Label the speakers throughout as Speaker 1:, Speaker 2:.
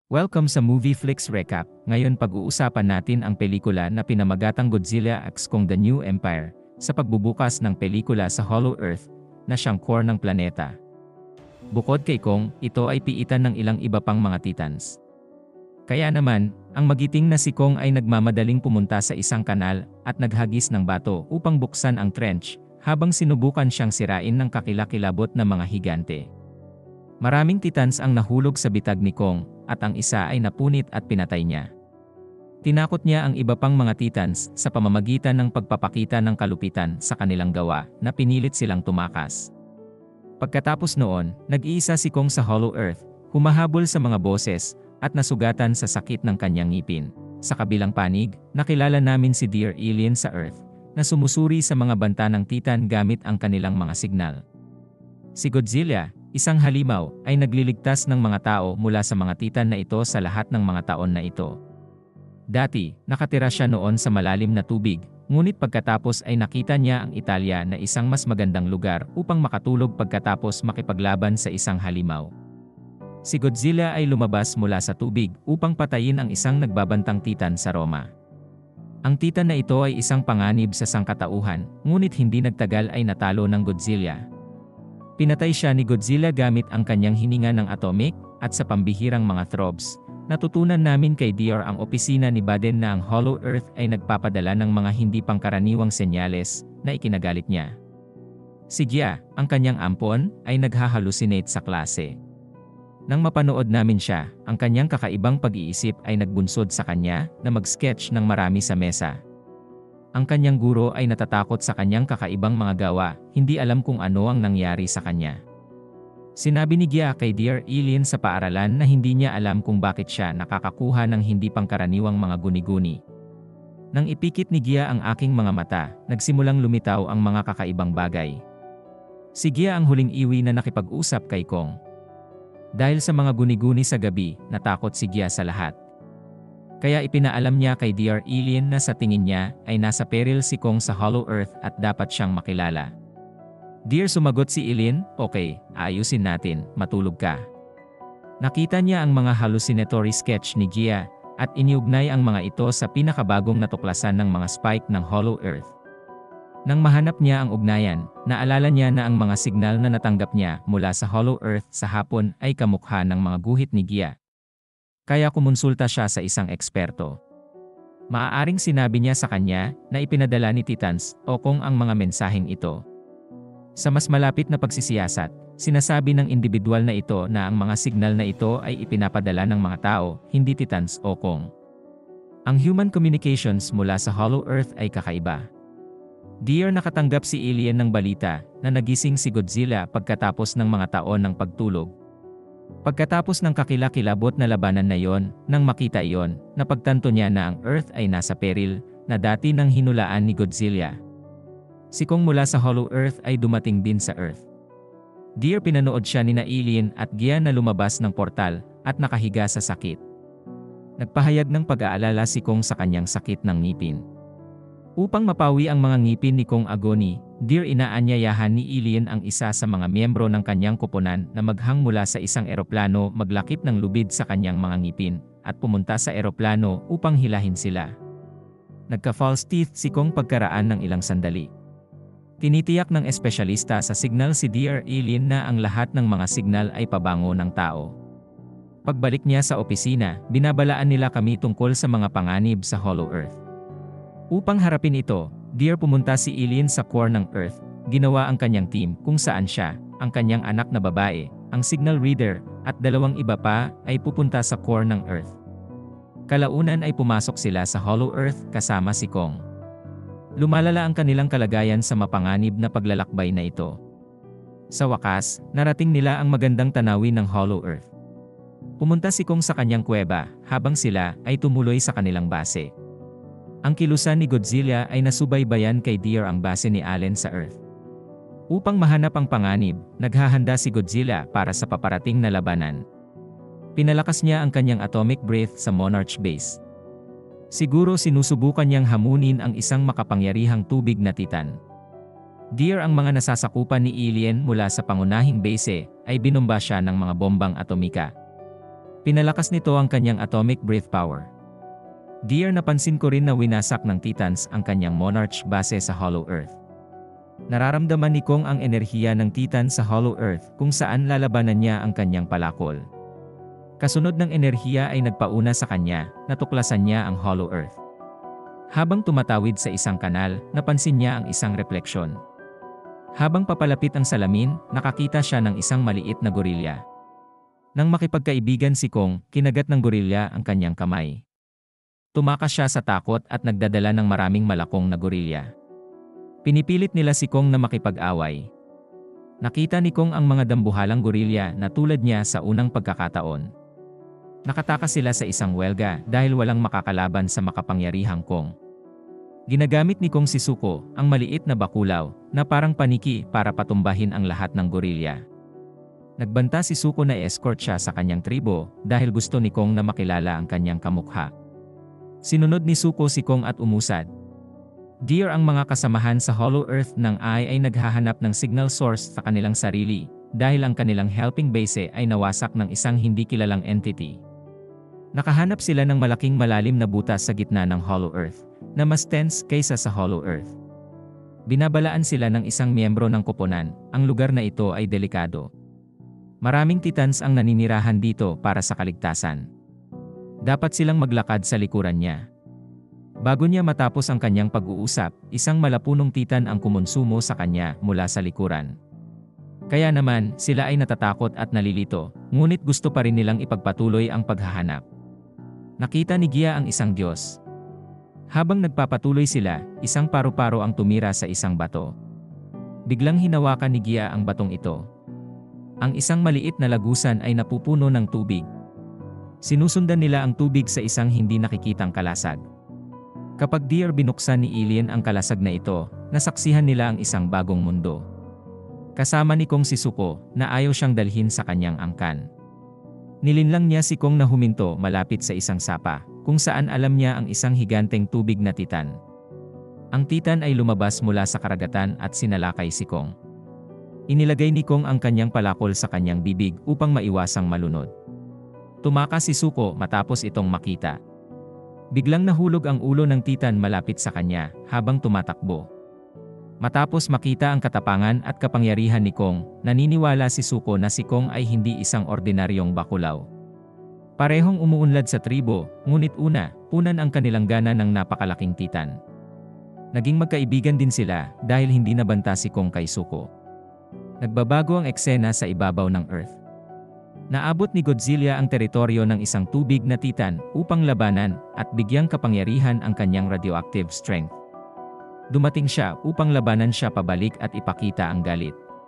Speaker 1: Welcome sa Movie Flix Recap. Ngayon pag-uusapan natin ang pelikula na pinamagatang Godzilla x Kong The New Empire sa pagbubukas ng pelikula sa Hollow Earth na siyang core ng planeta. Bukod kay Kong, ito ay piitan ng ilang iba pang mga titans. Kaya naman, ang magiting na si Kong ay nagmamadaling pumunta sa isang kanal at naghagis ng bato upang buksan ang trench habang sinubukan siyang sirain ng kakilakilabot na mga higante. Maraming titans ang nahulog sa bitag ni Kong at ang isa ay napunit at pinatay niya. Tinakot niya ang iba pang mga titans sa pamamagitan ng pagpapakita ng kalupitan sa kanilang gawa na pinilit silang tumakas. Pagkatapos noon, nag-iisa si Kong sa Hollow Earth, humahabol sa mga boses at nasugatan sa sakit ng kanyang ngipin. Sa kabilang panig, nakilala namin si Dear Alien sa Earth na sumusuri sa mga banta ng titan gamit ang kanilang mga signal. Si Godzilla, isang halimaw, ay nagliligtas ng mga tao mula sa mga titan na ito sa lahat ng mga taon na ito. Dati, nakatira siya noon sa malalim na tubig, ngunit pagkatapos ay nakita niya ang Italia na isang mas magandang lugar upang makatulog pagkatapos makipaglaban sa isang halimaw. Si Godzilla ay lumabas mula sa tubig upang patayin ang isang nagbabantang titan sa Roma. Ang titan na ito ay isang panganib sa sangkatauhan, ngunit hindi nagtagal ay natalo ng Godzilla. Pinatay siya ni Godzilla gamit ang kanyang hininga ng atomic at sa pambihirang mga throbs. Natutunan namin kay Dear ang opisina ni Baden na ang Hollow Earth ay nagpapadala ng mga hindi pangkaraniwang senyales na ikinagalit niya. Si Gia, ang kanyang ampon, ay naghahalusinate sa klase. Nang mapanood namin siya, ang kanyang kakaibang pag-iisip ay nagbunsod sa kanya na mag-sketch ng marami sa mesa. Ang kanyang guro ay natatakot sa kanyang kakaibang mga gawa, hindi alam kung ano ang nangyari sa kanya. Sinabi ni Gia kay Dear Alien sa paaralan na hindi niya alam kung bakit siya nakakakuha ng hindi pangkaraniwang mga guni-guni. Nang ipikit ni Gia ang aking mga mata, nagsimulang lumitaw ang mga kakaibang bagay. Si Gia ang huling iwi na nakipag-usap kay Kong. Dahil sa mga guni-guni sa gabi, natakot si Gia sa lahat. Kaya ipinaalam niya kay Dear Alien na sa tingin niya ay nasa peril si Kong sa Hollow Earth at dapat siyang makilala. Dear, sumagot si Alien, "Okay, aayusin natin, matulog ka." Nakita niya ang mga hallucinatory sketch ni Gia at iniugnay ang mga ito sa pinakabagong natuklasan ng mga spike ng Hollow Earth. Nang mahanap niya ang ugnayan, naalala niya na ang mga signal na natanggap niya mula sa Hollow Earth sa hapon ay kamukha ng mga guhit ni Gia. Kaya kumonsulta siya sa isang eksperto. Maaaring sinabi niya sa kanya na ipinadala ni Titans o Kong ang mga mensaheng ito. Sa mas malapit na pagsisiyasat, sinasabi ng individual na ito na ang mga signal na ito ay ipinapadala ng mga tao, hindi Titans o Kong. Ang human communications mula sa Hollow Earth ay kakaiba. Dear, nakatanggap si Alien ng balita na nagising si Godzilla pagkatapos ng mga taon ng pagtulog. Pagkatapos ng kakilakilabot na labanan na yon, nang makita iyon, napagtanto niya na ang Earth ay nasa peril na dati nang hinulaan ni Godzilla. Si Kong mula sa Hollow Earth ay dumating din sa Earth. Dear, pinanood siya ni na Alien at Gia na lumabas ng portal at nakahiga sa sakit. Nagpahayag ng pag-aalala si Kong sa kanyang sakit ng ngipin. Upang mapawi ang mga ngipin ni Kong Agony, Dear, inaanyayahan ni Alien ang isa sa mga miyembro ng kanyang koponan na maghang mula sa isang eroplano, maglakip ng lubid sa kanyang mga ngipin, at pumunta sa eroplano upang hilahin sila. Nagka-false teeth si Kong pagkaraan ng ilang sandali. Tinitiyak ng espesyalista sa signal si Dear Alien na ang lahat ng mga signal ay pabango ng tao. Pagbalik niya sa opisina, binabalaan nila kami tungkol sa mga panganib sa Hollow Earth. Upang harapin ito, Dear, pumunta si Alien sa core ng Earth, ginawa ang kanyang team kung saan siya, ang kanyang anak na babae, ang signal reader, at dalawang iba pa ay pupunta sa core ng Earth. Kalaunan ay pumasok sila sa Hollow Earth kasama si Kong. Lumalala ang kanilang kalagayan sa mapanganib na paglalakbay na ito. Sa wakas, narating nila ang magandang tanawin ng Hollow Earth. Pumunta si Kong sa kanyang kuweba, habang sila ay tumuloy sa kanilang base. Ang kilusan ni Godzilla ay nasubaybayan kay Dear ang base ni Allen sa Earth. Upang mahanap ang panganib, naghahanda si Godzilla para sa paparating na labanan. Pinalakas niya ang kanyang atomic breath sa Monarch Base. Siguro sinusubukan niyang hamunin ang isang makapangyarihang tubig na titan. Dear, ang mga nasasakupan ni Alien mula sa pangunahing base ay binomba siya ng mga bombang atomika. Pinalakas nito ang kanyang atomic breath power. Dear, napansin ko rin na winasak ng Titans ang kanyang Monarch base sa Hollow Earth. Nararamdaman ni Kong ang enerhiya ng Titan sa Hollow Earth kung saan lalabanan niya ang kanyang palakol. Kasunod ng enerhiya ay nagpauna sa kanya, natuklasan niya ang Hollow Earth. Habang tumatawid sa isang kanal, napansin niya ang isang refleksyon. Habang papalapit ang salamin, nakakita siya ng isang maliit na gorilya. Nang makipagkaibigan si Kong, kinagat ng gorilya ang kanyang kamay. Tumakas siya sa takot at nagdadala ng maraming malakong na gorilya. Pinipilit nila si Kong na makipag-away. Nakita ni Kong ang mga dambuhalang gorilya na tulad niya sa unang pagkakataon. Nakatakas sila sa isang welga dahil walang makakalaban sa makapangyarihang Kong. Ginagamit ni Kong si Zuko, ang maliit na bakulaw, na parang paniki para patumbahin ang lahat ng gorilya. Nagbanta si Zuko na escort siya sa kanyang tribo dahil gusto ni Kong na makilala ang kanyang kamukha. Sinunod ni Zuko si Kong at umusad. Dear, ang mga kasamahan sa Hollow Earth ng Ai ay naghahanap ng signal source sa kanilang sarili dahil ang kanilang helping base ay nawasak ng isang hindi kilalang entity. Nakahanap sila ng malaking malalim na butas sa gitna ng Hollow Earth na mas tense kaysa sa Hollow Earth. Binabalaan sila ng isang miyembro ng koponan, ang lugar na ito ay delikado. Maraming Titans ang naninirahan dito para sa kaligtasan. Dapat silang maglakad sa likuran niya. Bago niya matapos ang kanyang pag-uusap, isang malapunong Titan ang kumonsumo sa kanya mula sa likuran. Kaya naman, sila ay natatakot at nalilito, ngunit gusto pa rin nilang ipagpatuloy ang paghahanap. Nakita ni Gia ang isang Diyos. Habang nagpapatuloy sila, isang paru-paro ang tumira sa isang bato. Biglang hinawakan ni Gia ang batong ito. Ang isang maliit na lagusan ay napupuno ng tubig. Sinusundan nila ang tubig sa isang hindi nakikitang kalasag. Kapag Dear binuksan ni Alien ang kalasag na ito, nasaksihan nila ang isang bagong mundo. Kasama ni Kong si Zuko, na ayaw siyang dalhin sa kanyang angkan. Nilinlang niya si Kong na huminto malapit sa isang sapa, kung saan alam niya ang isang higanteng tubig na Titan. Ang Titan ay lumabas mula sa karagatan at sinalakay si Kong. Inilagay ni Kong ang kanyang palakol sa kanyang bibig upang maiwasang malunod. Tumakas si Zuko matapos itong makita. Biglang nahulog ang ulo ng Titan malapit sa kanya habang tumatakbo. Matapos makita ang katapangan at kapangyarihan ni Kong, naniniwala si Zuko na si Kong ay hindi isang ordinaryong bakulaw. Parehong umuunlad sa tribo, ngunit punan ang kanilang gana ng napakalaking Titan. Naging magkaibigan din sila dahil hindi nabanta si Kong kay Zuko. Nagbabago ang eksena sa ibabaw ng Earth. Naabot ni Godzilla ang teritoryo ng isang tubig na Titan upang labanan at bigyang kapangyarihan ang kanyang radioactive strength. Dumating siya upang labanan siya pabalik at ipakita ang galit.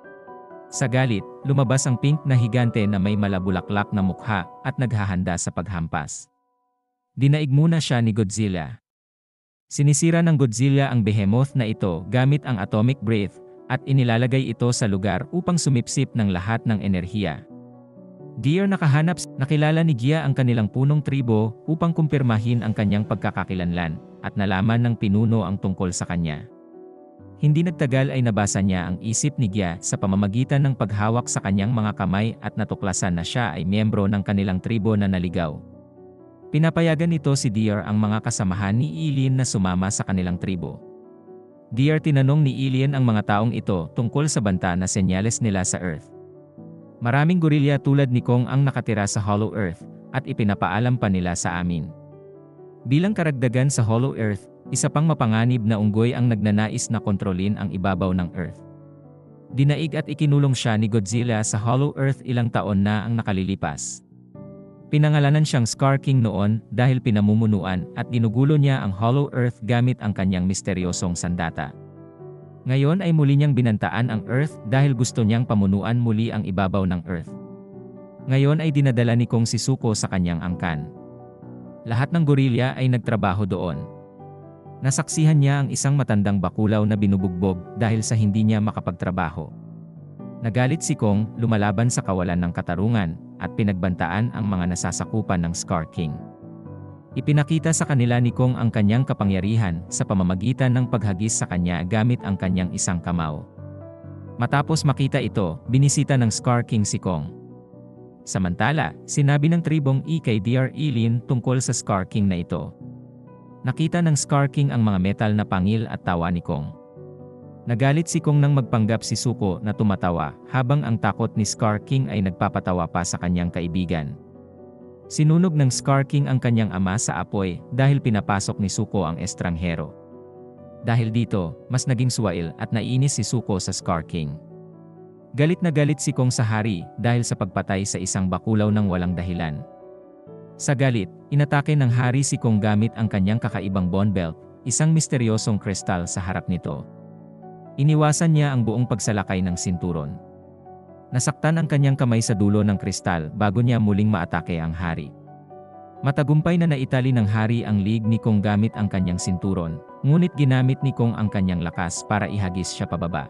Speaker 1: Sa galit, lumabas ang pink na higante na may malabulaklak na mukha at naghahanda sa paghampas. Dinaig muna siya ni Godzilla. Sinisira ng Godzilla ang behemoth na ito gamit ang atomic breath at inilalagay ito sa lugar upang sumipsip ng lahat ng enerhiya. Dear, nakilala ni Gia ang kanilang punong tribo upang kumpirmahin ang kanyang pagkakakilanlan at nalaman ng pinuno ang tungkol sa kanya. Hindi nagtagal ay nabasa niya ang isip ni Gia sa pamamagitan ng paghawak sa kanyang mga kamay at natuklasan na siya ay miyembro ng kanilang tribo na naligaw. Pinapayagan nito si Dear ang mga kasamahan ni Alien na sumama sa kanilang tribo. Dear, tinanong ni Alien ang mga taong ito tungkol sa banta na senyales nila sa Earth. Maraming gorilya tulad ni Kong ang nakatira sa Hollow Earth, at ipinapaalam pa nila sa amin. Bilang karagdagan sa Hollow Earth, isa pang mapanganib na unggoy ang nagnanais na kontrolin ang ibabaw ng Earth. Dinaig at ikinulong siya ni Godzilla sa Hollow Earth ilang taon na ang nakalilipas. Pinangalanan siyang Scar King noon dahil pinamumunuan at ginugulo niya ang Hollow Earth gamit ang kanyang misteryosong sandata. Ngayon ay muli niyang binantaan ang Earth dahil gusto niyang pamunuan muli ang ibabaw ng Earth. Ngayon ay dinadala ni Kong si Zuko sa kanyang angkan. Lahat ng gorilya ay nagtrabaho doon. Nasaksihan niya ang isang matandang bakulaw na binubugbog dahil sa hindi niya makapagtrabaho. Nagalit si Kong, lumalaban sa kawalan ng katarungan, at pinagbantaan ang mga nasasakupan ng Scar King. Ipinakita sa kanila ni Kong ang kanyang kapangyarihan sa pamamagitan ng paghagis sa kanya gamit ang kanyang isang kamao. Matapos makita ito, binisita ng Scar King si Kong. Samantala, sinabi ng tribong E kay Dr. Eileen tungkol sa Scar King na ito. Nakita ng Scar King ang mga metal na pangil at tawa ni Kong. Nagalit si Kong nang magpanggap si Zuko na tumatawa habang ang takot ni Scar King ay nagpapatawa pa sa kanyang kaibigan. Sinunog ng Scar King ang kanyang ama sa apoy dahil pinapasok ni Zuko ang estranghero. Dahil dito, mas naging suwail at naiinis si Zuko sa Scar King. Galit na galit si Kong sa hari dahil sa pagpatay sa isang bakulaw ng walang dahilan. Sa galit, inatake ng hari si Kong gamit ang kanyang kakaibang bone belt, isang misteryosong kristal sa harap nito. Iniwasan niya ang buong pagsalakay ng sinturon. Nasaktan ang kanyang kamay sa dulo ng kristal bago niya muling maatake ang hari. Matagumpay na naitali ng hari ang lig ni Kong gamit ang kanyang sinturon, ngunit ginamit ni Kong ang kanyang lakas para ihagis siya pababa.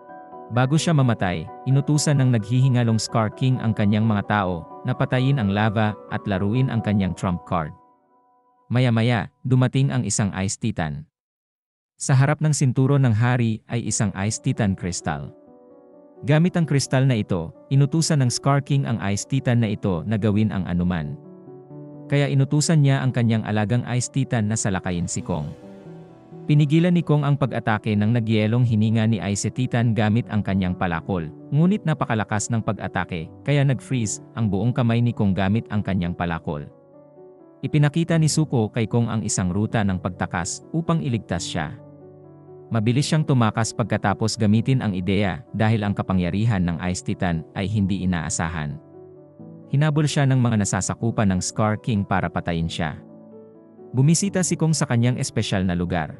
Speaker 1: Bago siya mamatay, inutusan ng naghihingalong Scar King ang kanyang mga tao na patayin ang lava at laruin ang kanyang trump card. Maya-maya, dumating ang isang Ice Titan. Sa harap ng sinturon ng hari ay isang Ice Titan Crystal. Gamit ang kristal na ito, inutusan ng Scar King ang Ice Titan na ito na gawin ang anuman. Kaya inutusan niya ang kanyang alagang Ice Titan na salakayin si Kong. Pinigilan ni Kong ang pag-atake ng nagyelong hininga ni Ice Titan gamit ang kanyang palakol, ngunit napakalakas ng pag-atake, kaya nag-freeze ang buong kamay ni Kong gamit ang kanyang palakol. Ipinakita ni Zuko kay Kong ang isang ruta ng pagtakas upang iligtas siya. Mabilis siyang tumakas pagkatapos gamitin ang ideya dahil ang kapangyarihan ng Ice Titan ay hindi inaasahan. Hinabol siya ng mga nasasakupan ng Scar King para patayin siya. Bumisita si Kong sa kanyang espesyal na lugar.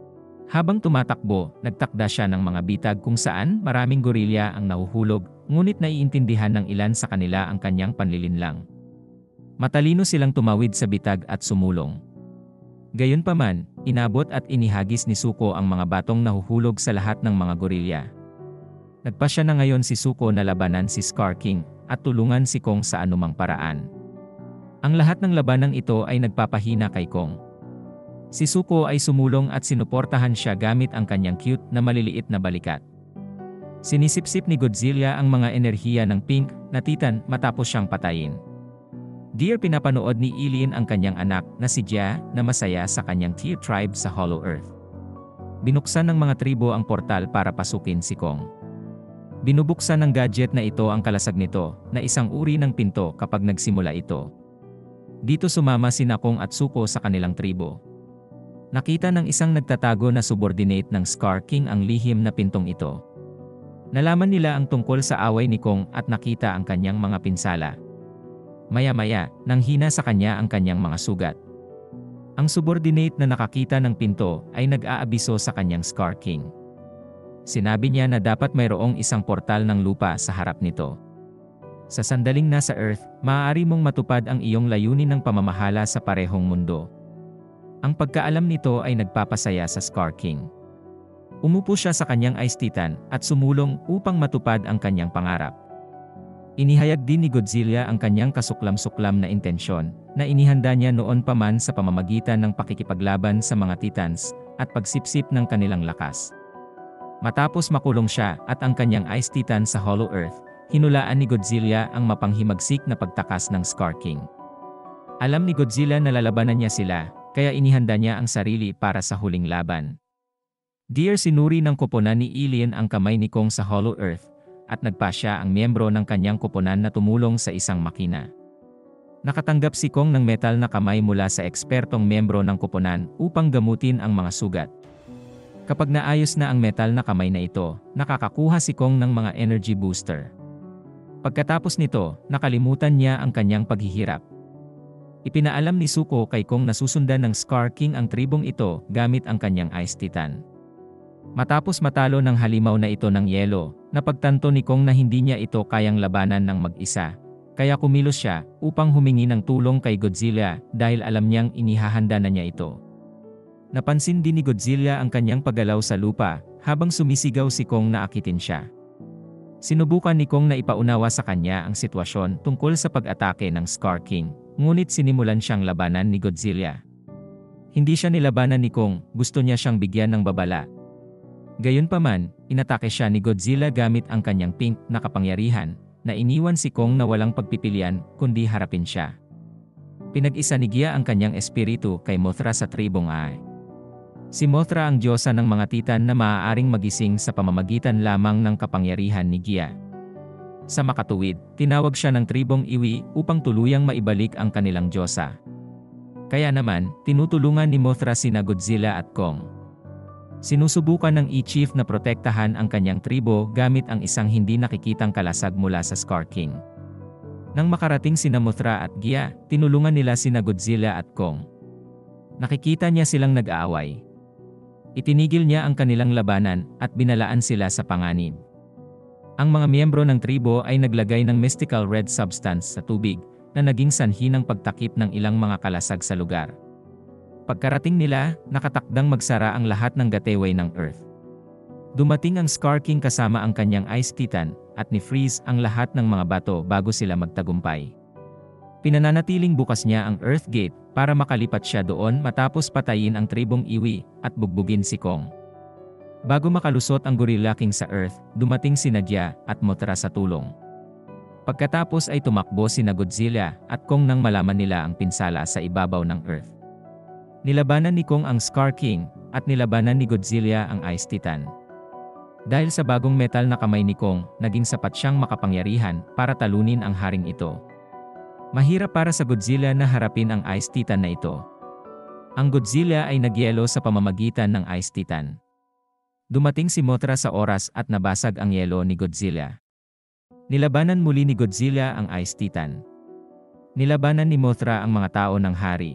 Speaker 1: Habang tumatakbo, nagtakda siya ng mga bitag kung saan maraming gorilya ang nahuhulog, ngunit naiintindihan ng ilan sa kanila ang kanyang panlilinlang. Matalino silang tumawid sa bitag at sumulong. Gayunpaman, inabot at inihagis ni Zuko ang mga batong nahuhulog sa lahat ng mga gorilya. Nagpasya na ngayon si Zuko na labanan si Scar King at tulungan si Kong sa anumang paraan. Ang lahat ng labanang ito ay nagpapahina kay Kong. Si Zuko ay sumulong at sinuportahan siya gamit ang kanyang cute na maliliit na balikat. Sinisipsip ni Godzilla ang mga enerhiya ng pink na Titan matapos siyang patayin. Dear pinapanood ni Eileen ang kanyang anak na si Jia na masaya sa kanyang Tier tribe sa Hollow Earth. Binuksan ng mga tribo ang portal para pasukin si Kong. Binubuksan ng gadget na ito ang kalasag nito na isang uri ng pinto kapag nagsimula ito. Dito sumama sina Kong at Zuko sa kanilang tribo. Nakita ng isang nagtatago na subordinate ng Scar King ang lihim na pintong ito. Nalaman nila ang tungkol sa away ni Kong at nakita ang kanyang mga pinsala. Maya-maya, nanghina sa kanya ang kanyang mga sugat. Ang subordinate na nakakita ng pinto ay nag-aabiso sa kanyang Scar King. Sinabi niya na dapat mayroong isang portal ng lupa sa harap nito. Sa sandaling nasa Earth, maaari mong matupad ang iyong layunin ng pamamahala sa parehong mundo. Ang pagkaalam nito ay nagpapasaya sa Scar King. Umupo siya sa kanyang Ice Titan at sumulong upang matupad ang kanyang pangarap. Inihayag din ni Godzilla ang kanyang kasuklam-suklam na intensyon na inihanda niya noon pa man sa pamamagitan ng pakikipaglaban sa mga Titans at pagsipsip ng kanilang lakas. Matapos makulong siya at ang kanyang Ice Titan sa Hollow Earth, hinulaan ni Godzilla ang mapanghimagsik na pagtakas ng Scar King. Alam ni Godzilla na lalabanan niya sila, kaya inihanda niya ang sarili para sa huling laban. Dear sinuri ng koponan ni Eileen ang kamay ni Kong sa Hollow Earth, at nagpasya ang miyembro ng kanyang koponan na tumulong sa isang makina. Nakatanggap si Kong ng metal na kamay mula sa ekspertong miyembro ng koponan upang gamutin ang mga sugat. Kapag naayos na ang metal na kamay na ito, nakakakuha si Kong ng mga energy booster. Pagkatapos nito, nakalimutan niya ang kanyang paghihirap. Ipinaalam ni Zuko kay Kong na susundan ng Scar King ang tribong ito gamit ang kanyang Ice Titan. Matapos matalo ng halimaw na ito ng yelo, napagtanto ni Kong na hindi niya ito kayang labanan ng mag-isa. Kaya kumilos siya upang humingi ng tulong kay Godzilla dahil alam niyang inihahanda na niya ito. Napansin din ni Godzilla ang kanyang paggalaw sa lupa habang sumisigaw si Kong na akitin siya. Sinubukan ni Kong na ipaunawa sa kanya ang sitwasyon tungkol sa pag-atake ng Scar King, ngunit sinimulan siyang labanan ni Godzilla. Hindi siya nilabanan ni Kong, gusto niya siyang bigyan ng babala. Gayunpaman, inatake siya ni Godzilla gamit ang kanyang pink na kapangyarihan, na iniwan si Kong na walang pagpipilian kundi harapin siya. Pinag-isa ni Gia ang kanyang espiritu kay Mothra sa tribong Ai. Si Mothra ang diyosa ng mga titan na maaaring magising sa pamamagitan lamang ng kapangyarihan ni Gia. Sa makatuwid, tinawag siya ng tribong Iwi upang tuluyang maibalik ang kanilang diyosa. Kaya naman, tinutulungan ni Mothra sina Godzilla at Kong. Sinusubukan ng E-Chief na protektahan ang kanyang tribo gamit ang isang hindi nakikitang kalasag mula sa Scar King. Nang makarating sina Mothra at Gia, tinulungan nila sina Godzilla at Kong. Nakikita niya silang nag-aaway. Itinigil niya ang kanilang labanan at binalaan sila sa panganib. Ang mga miyembro ng tribo ay naglagay ng mystical red substance sa tubig na naging sanhi ng pagtakip ng ilang mga kalasag sa lugar. Pagkarating nila, nakatakdang magsara ang lahat ng gateway ng Earth. Dumating ang Scar King kasama ang kanyang Ice Titan at ni-freeze ang lahat ng mga bato bago sila magtagumpay. Pinananatiling bukas niya ang Earth Gate para makalipat siya doon matapos patayin ang tribong Iwi at bugbugin si Kong. Bago makalusot ang Gorilla King sa Earth, dumating si Nadia at Mothra sa tulong. Pagkatapos ay tumakbo sina Godzilla at Kong nang malaman nila ang pinsala sa ibabaw ng Earth. Nilabanan ni Kong ang Scar King at nilabanan ni Godzilla ang Ice Titan. Dahil sa bagong metal na kamay ni Kong, naging sapat siyang makapangyarihan para talunin ang haring ito. Mahirap para sa Godzilla na harapin ang Ice Titan na ito. Ang Godzilla ay nagyelo sa pamamagitan ng Ice Titan. Dumating si Mothra sa oras at nabasag ang yelo ni Godzilla. Nilabanan muli ni Godzilla ang Ice Titan. Nilabanan ni Mothra ang mga tao ng hari.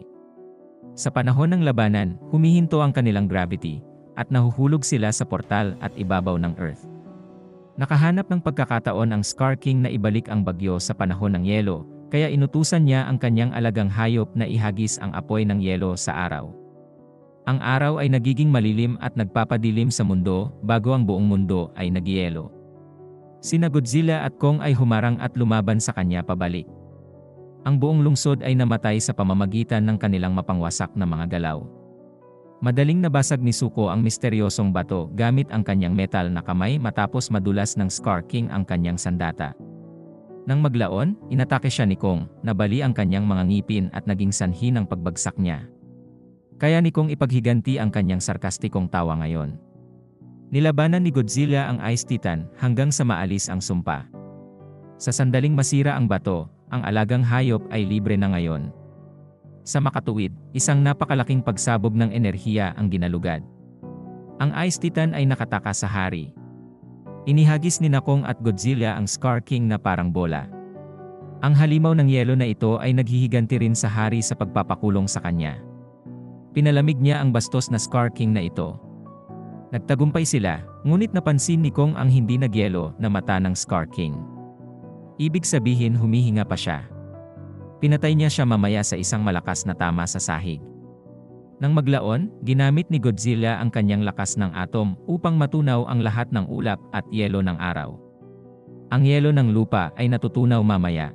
Speaker 1: Sa panahon ng labanan, humihinto ang kanilang gravity, at nahuhulog sila sa portal at ibabaw ng Earth. Nakahanap ng pagkakataon ang Scar King na ibalik ang bagyo sa panahon ng yelo, kaya inutusan niya ang kanyang alagang hayop na ihagis ang apoy ng yelo sa araw. Ang araw ay nagiging malilim at nagpapadilim sa mundo bago ang buong mundo ay nagyelo. Sina Godzilla at Kong ay humarang at lumaban sa kanya pabalik. Ang buong lungsod ay namatay sa pamamagitan ng kanilang mapangwasak na mga galaw. Madaling nabasag ni Zuko ang misteryosong bato gamit ang kanyang metal na kamay matapos madulas ng Scar King ang kanyang sandata. Nang maglaon, inatake siya ni Kong, nabali ang kanyang mga ngipin at naging sanhi ng pagbagsak niya. Kaya ni Kong ipaghiganti ang kanyang sarkastikong tawa ngayon. Nilabanan ni Godzilla ang Ice Titan hanggang sa maalis ang sumpa. Sa sandaling masira ang bato, ang alagang hayop ay libre na ngayon. Sa makatuwid, isang napakalaking pagsabog ng enerhiya ang ginalugad. Ang Ice Titan ay nakataka sa hari. Inihagis ni Kong at Godzilla ang Scar King na parang bola. Ang halimaw ng yelo na ito ay naghihiganti rin sa hari sa pagpapakulong sa kanya. Pinalamig niya ang bastos na Scar King na ito. Nagtagumpay sila, ngunit napansin ni Kong ang hindi nagyelo na mata ng Scar King. Ibig sabihin humihinga pa siya. Pinatay niya siya mamaya sa isang malakas na tama sa sahig. Nang maglaon, ginamit ni Godzilla ang kanyang lakas ng atom upang matunaw ang lahat ng ulap at yelo ng araw. Ang yelo ng lupa ay natutunaw mamaya.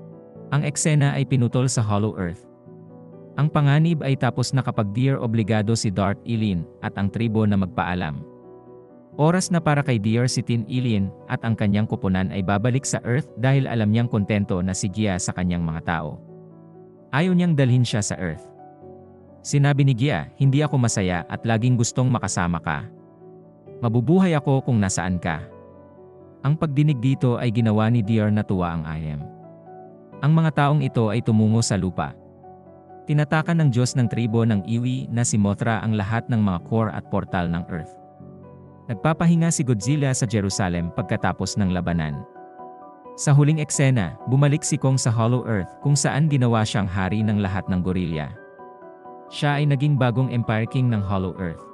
Speaker 1: Ang eksena ay pinutol sa Hollow Earth. Ang panganib ay tapos na kapag Deer obligado si Darth Elin at ang tribo na magpaalam. Oras na para kay Deer si Tin Elin at ang kanyang kupunan ay babalik sa Earth dahil alam niyang kontento na si Gia sa kanyang mga tao. Ayaw niyang dalhin siya sa Earth. Sinabi ni Gia, hindi ako masaya at laging gustong makasama ka. Mabubuhay ako kung nasaan ka. Ang pagdinig dito ay ginawa ni Deer na tuwa ang I Am. Ang mga taong ito ay tumungo sa lupa. Tinatakan ng Diyos ng tribo ng Iwi na si Mothra ang lahat ng mga core at portal ng Earth. Nagpapahinga si Godzilla sa Jerusalem pagkatapos ng labanan. Sa huling eksena, bumalik si Kong sa Hollow Earth kung saan ginawa siyang hari ng lahat ng gorilla. Siya ay naging bagong Empire King ng Hollow Earth.